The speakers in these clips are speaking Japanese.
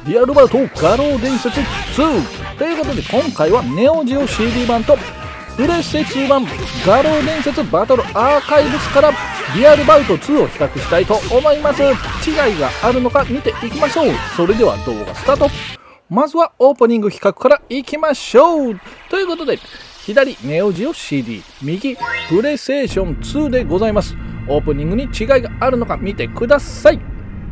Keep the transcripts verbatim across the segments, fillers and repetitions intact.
リアルバウト画廊伝説ツーということで、今回はネオジオ シーディー 版とプレステツー版画廊伝説バトルアーカイブスからリアルバウトツーを比較したいと思います。違いがあるのか見ていきましょう。それでは動画スタート。まずはオープニング比較からいきましょう。ということで、左ネオジオ シーディー、右プレイステーションツーでございます。オープニングに違いがあるのか見てください。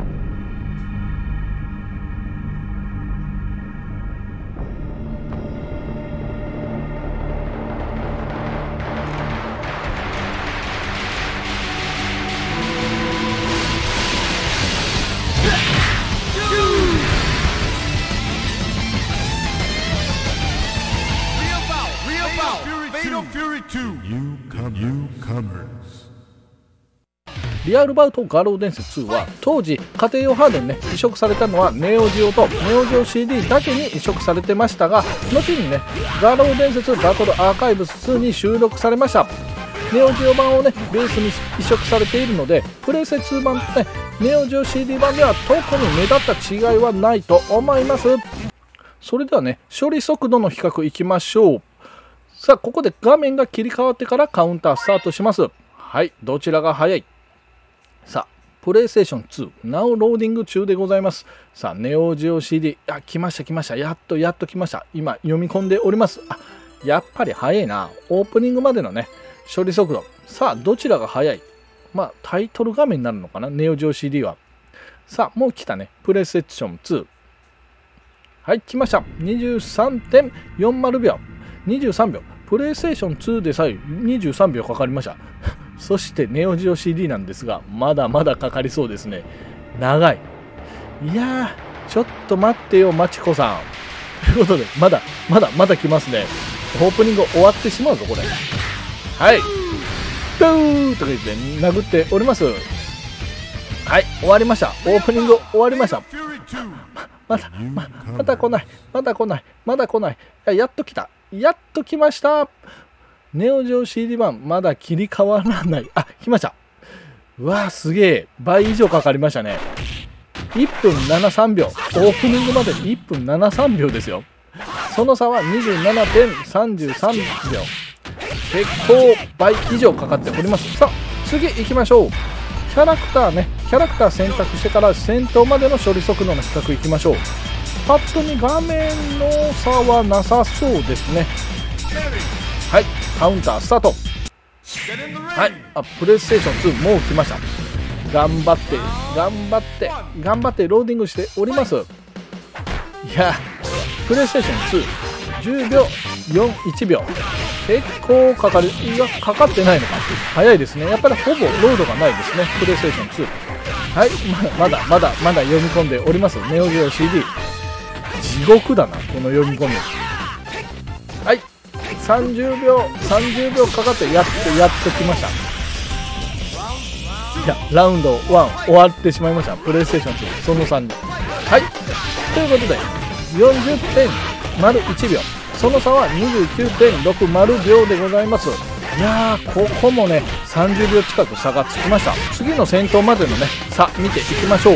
リアルバウト画廊伝説ツーは当時家庭用ハードにね移植されたのはネオジオとネオジオ シーディー だけに移植されてましたが、後にね画廊伝説バトルアーカイブスツーに収録されました。ネオジオ版をねベースに移植されているので、プレイステツー版とねネオジオ シーディー 版では特に目立った違いはないと思います。それではね処理速度の比較いきましょう。さあここで画面が切り替わってからカウンタースタートします。はい、どちらが早い。さあプレイステーションツー ナウローディング中でございます。さあネオジオ シーディー、あ来ました来ました、やっとやっと来ました。今読み込んでおります。あやっぱり早いな。オープニングまでのね処理速度、さあどちらが早い。まあタイトル画面になるのかな、ネオジオ シーディー は。さあもう来たね、プレイステーションツー。はい来ました。 にじゅうさんてんよんじゅうびょう、にじゅうさんびょう。プレイステーションツーでさえにじゅうさんびょうかかりました。そしてネオジオ シーディー なんですが、まだまだかかりそうですね。長い。いやー、ちょっと待ってよ、まちこさん。ということで、まだ、まだ、まだ来ますね。オープニング終わってしまうぞ、これ。はい。ブーとか言って殴っております。はい、終わりました。オープニング終わりました。ま、まだ、ま、まだ来ない。まだ来ない。まだ来ない。や、やっと来た。やっと来ました。ネオジオ シーディー 版まだ切り替わらない。あ来ました。うわーすげえ、倍以上かかりましたね。いっぷんななじゅうさんびょう、オープニングまでいっぷんななじゅうさんびょうですよ。その差は にじゅうななてんさんじゅうさんびょう、結構倍以上かかっております。さあ次行きましょう。キャラクターね、キャラクター選択してから戦闘までの処理速度の比較いきましょう。パッと見画面の差はなさそうですね。はい、カウンタースタート。はい、あプレイステーションツーもう来ました。頑張って頑張って頑張ってローディングしております。いやプレイステーションツーじゅうびょうよん、いちびょう、結構かかる。いやかかってないのか、早いですね。やっぱりほぼロードがないですね、プレイステーションツー。はい、まだまだまだ読み込んでおります。ネオジオ シーディー、地獄だなこの読み込み。はいさんじゅうびょうさんじゅうびょうかかってやっとやっと来ました。いやラウンドワン終わってしまいました。プレイステーションツーそのさんに。はいということでよんじゅってんまるいちびょう、その差は にじゅうきゅうてんろくまるびょうでございます。いやーここもねさんじゅうびょう近く差がつきました。次の戦闘までのね差見ていきましょう。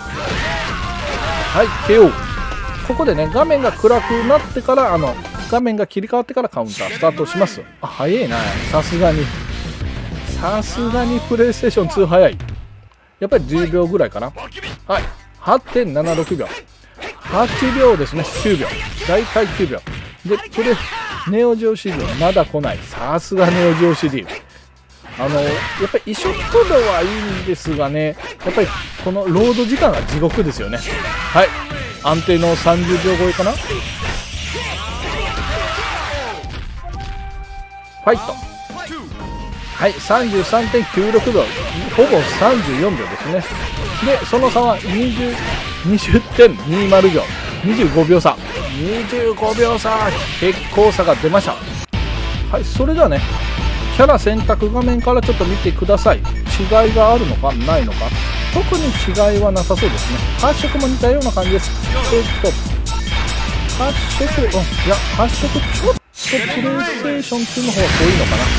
はい ケーオー。 ここでね画面が暗くなってからあの画面が切り替わってからカウンタースタートします。あ早いな、さすがにさすがにプレイステーションツー早い。やっぱりじゅうびょうぐらいかな。はい はちてんななろくびょう、はちびょうですね、きゅうびょう、だいたいきゅうびょうで、これネオジオ シーディー まだ来ない。さすがネオジオ シーディー。 あのやっぱり移植速度はいいんですがね、やっぱりこのロード時間が地獄ですよね。はい安定のさんじゅうびょう超えかな。ファイト。はい、さんじゅうさんてんきゅうろくびょう、ほぼさんじゅうよんびょうですね。で、その差はにじゅうてんにじゅうびょう、にじゅうごびょう差、にじゅうごびょう差、結構差が出ました。はい、それではね、キャラ選択画面からちょっと見てください。違いがあるのかないのか、特に違いはなさそうですね。発色も似たような感じです。えっと発色、うん、いや発色ちょっとプレイステーションツーの方が濃いのかな。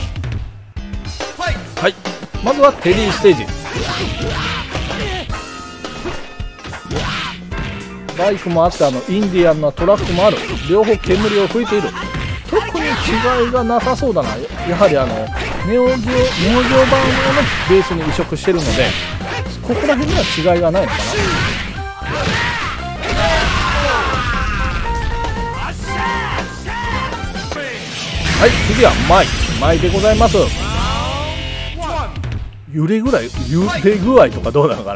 はい、まずはテリーステージ。 バイクもあって、あのインディアンなトラックもある。両方煙を吹いている。特に違いがなさそうだな。やはりあのネオジオネオジオ版をねベースに移植してるので、ここら辺には違いがないのかな。はい、次はマイマイでございます。揺れぐらい揺れ具合とかどうなのかな。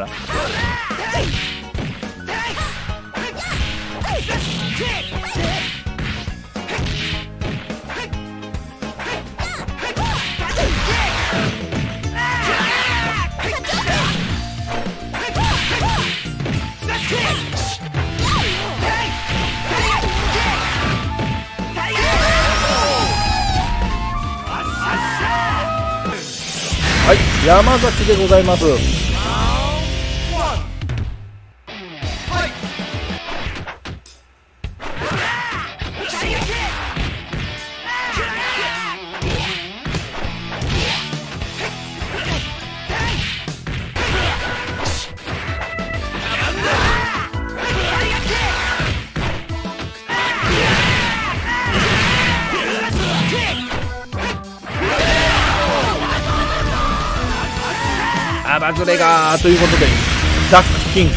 はい、山崎でございます。アバズレガーということでダックキング、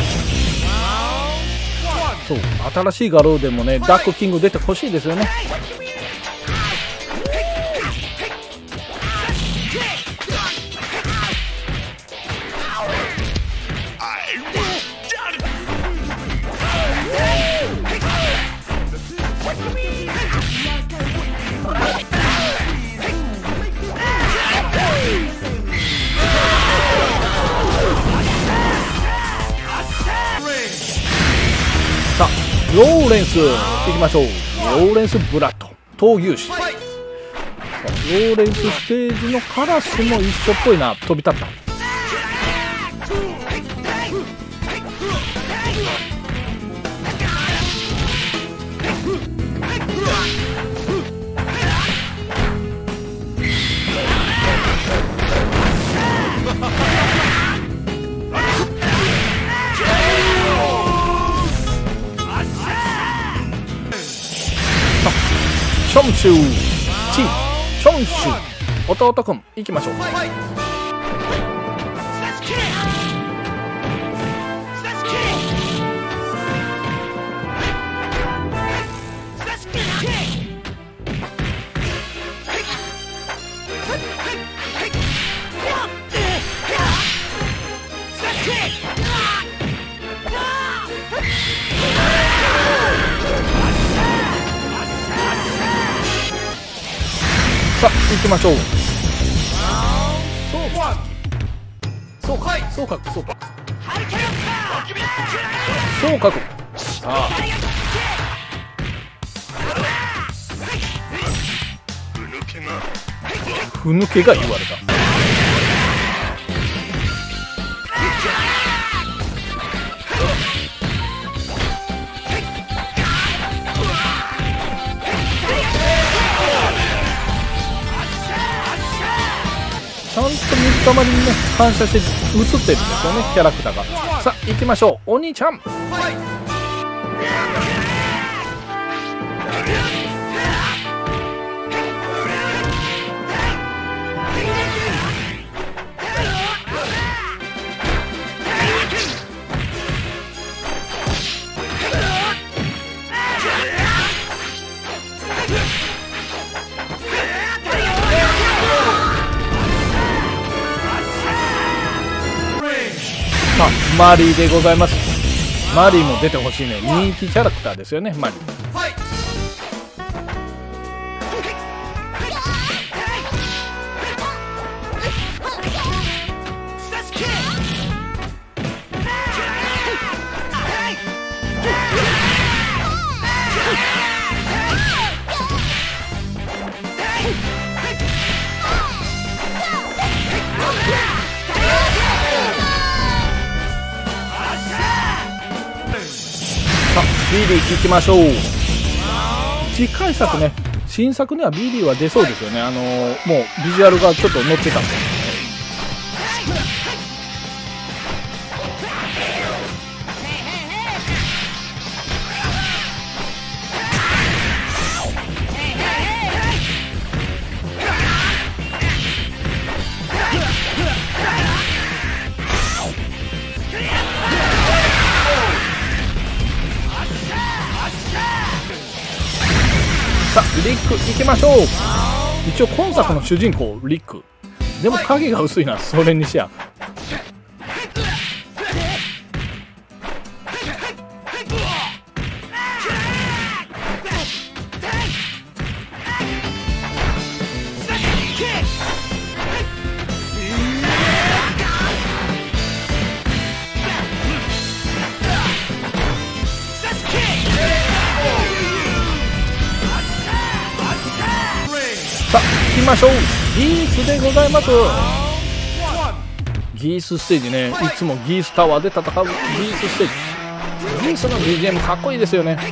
そう新しい画廊でもねダックキング出てほしいですよね。さあローレンスいきましょう。ローレンスブラッド闘牛士。ローレンスステージのカラスも一緒っぽいな。飛び立った。チョンシューチチョンシュー弟くん行きましょう。さあ行きましょう。そうかそうかそうかそうかさあふぬけが言われた。ちゃんと水たまりにね反射して映ってるんですよね、キャラクターが。さあ行きましょう。お兄ちゃんマリーでございます。マリーも出てほしいね。人気キャラクターですよね、マリー。さあビリー行きましょう。次回作ね、新作にはビリーは出そうですよね。あのー、もうビジュアルがちょっと乗ってたんで。 クいきましょう。一応今作の主人公リックでも影が薄いな。それにしやさあ行きましょう。ギースでございます。ギースステージね、いつもギースタワーで戦うギースステージ。ギースの ビージーエム かっこいいですよね。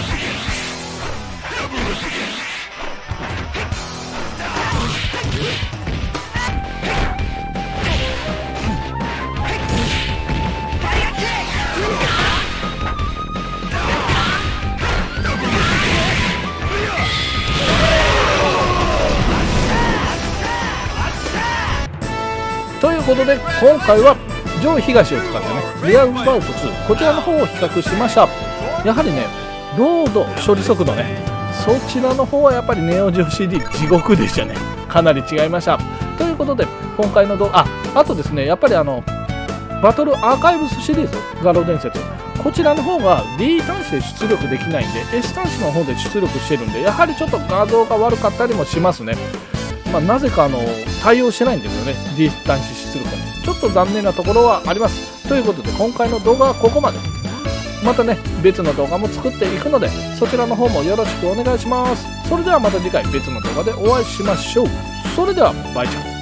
ということで今回は上東を使ってねリアルバウトツーこちらの方を比較しました。やはりねロード処理速度ねそちらの方はやっぱりネオジオ シーディー 地獄でしたね。かなり違いました。ということで今回の動画 あ, あとですねやっぱりあのバトルアーカイブスシリーズ画廊伝説こちらの方が D 端子で出力できないんで S 端子の方で出力してるんでやはりちょっと画像が悪かったりもしますね。まあ、なぜかあの対応してないんですよね D 端子出力がねちょっと残念なところはあります。ということで今回の動画はここまで。またね別の動画も作っていくのでそちらの方もよろしくお願いします。それではまた次回別の動画でお会いしましょう。それではバイチャン。